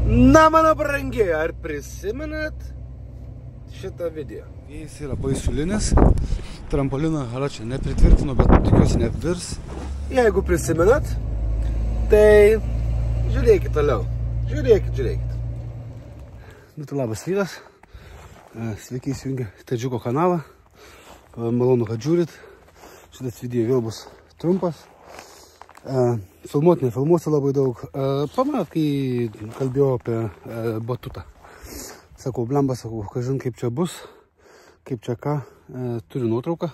Na, mano brangiai, ar prisimenat šitą video? Jis yra baisulinis, trampoliną Haračia nepritvirtino, bet tikiuosi neapvirs. Jeigu prisimenat, tai žiūrėkit toliau. Žiūrėkit. Nu tai labas rytas, sveiki įsijungę Tadžiuko kanalą, malonu, kad žiūrit. Šitas video vėl bus trumpas. Filmuoti nefilmuosiu labai daug. Pamenat, kai kalbėjau apie batutą. Sakau, blemba, kažin kaip čia bus, kaip čia ką, turiu nuotrauką.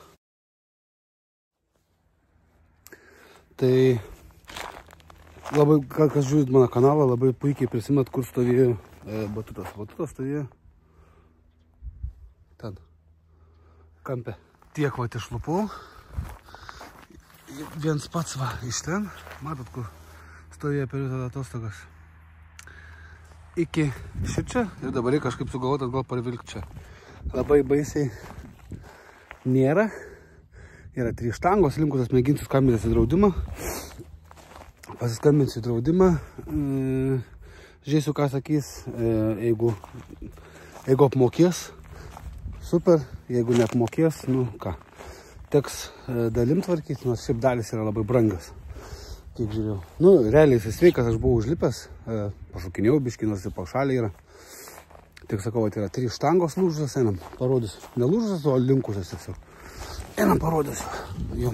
Tai labai, kas žiūrit mano kanalą, labai puikiai prisimenat, kur stovėjo batutas. Batutas stovėjo ten, kampe. Tiek vat išlupau. Viens pats va iš ten, matot, kur stovėjo per visą atostogas. Iki šičia ir dabar reikia kažkaip sugalvoti atgal parvilkti čia. Labai baisiai nėra. Yra 3 štangos, linkusios mėginsiu skambintis į draudimą. Pasiskambinsiu į draudimą. Žiūrėsiu, ką sakys. Jeigu apmokės, super. Jeigu neapmokės, nu ką. Teks dalim tvarkyti, nors šiaip dalis yra labai brangas, kiek žiūrėjau. Nu, realiai jis sveikas, aš buvau užlipęs, pašokinėjau biškį, nors ir paušalė yra. Tik sakau, tai yra 3 štangos lūžusios, einam, parodysiu. Ne lūžusios, o linkusios tiesiog. Einam, parodysiu. Jom.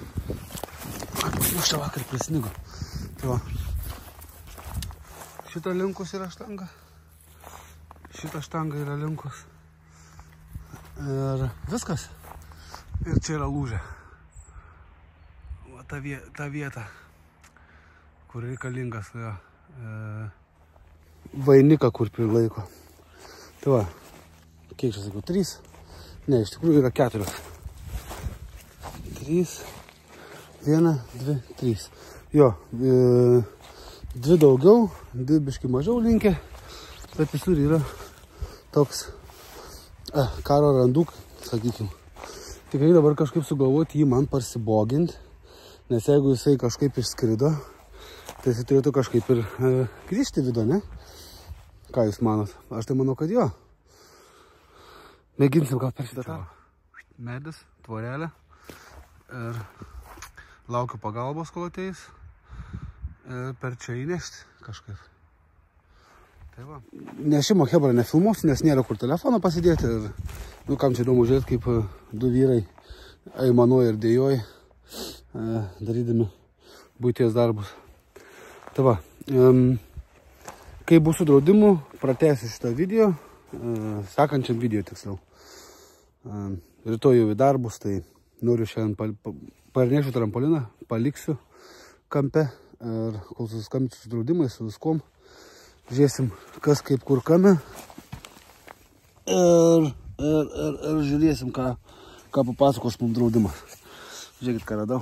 Čia vakar prisnigo. Tai va. Šita linkus yra štanga. Šita štanga yra linkus. Ir viskas. Ir čia yra lūžė. Va ta vieta, kur reikalingas vainiką, kur prilaiko. Tai va, kiek čia sakiau, 3? Ne, iš tikrųjų yra 4. 3, 1, 2, 3. Jo, 2 daugiau, 2 biški mažiau linkę, bet visur yra toks karo randuk, sakykim. Tikrai dabar kažkaip sugalvoti jį man parsiboginti, nes jeigu jisai kažkaip išskrido, tai jisai turėtų kažkaip ir grįžti vidų, ne? Ką jūs manot? Aš tai manau, kad jo. Mėginsim gal per šitą. Medis, tvorelė. Ir laukiu pagalbos, kol ateis. Ir per čia įnešti kažkaip. Tai va. Nešimo hebra nefilmuosiu, nes nėra kur telefoną pasidėti. Ir, nu, kam čia įdomu žiūrėti, kaip 2 vyrai aimanuoja ir dėjoja, darydami buities darbus. Tai va, kai bus su draudimu, pratęsiu šitą video, sekančiam video tiksliau. Rytoj jau į darbus, tai noriu šiandien parnešiu trampoliną, paliksiu kampe ir kol suskambinsiu su draudimais, su viskom. Žiūrėsim, kas kaip kur kame. Ir žiūrėsim, ką papasakos mums draudimas. Žiūrėkit, ką radau.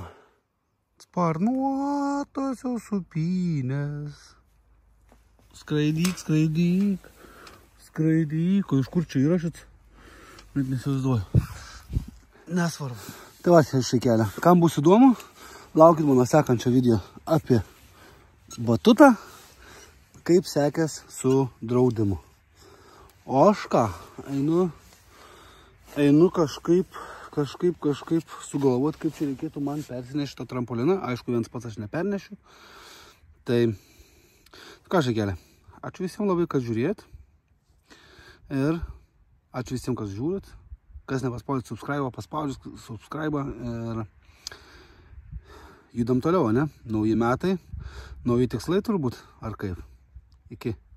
Sparnuotosios upynės. Skraidyk. O iš kur čia yra šit? Net nesivaizduoju. Nesvarbu. Tai va, šį kelią. Kam bus įdomu, laukit mano sekančio video apie batutą, kaip sekės su draudimu. O aš ką, einu kažkaip sugalvoti, kaip čia reikėtų man persinešti tą trampoliną. Aišku, viens pats aš nepernešiu. Tai, ką šakėlė, ačiū visiems labai, kad žiūrėt. Ir ačiū visiems, kas žiūrit. Kas nepaspaudžiat subscribe, paspaudžiat subscribe. Ir judam toliau, ne? Nauji metai, nauji tikslai turbūt, ar kaip? Iki.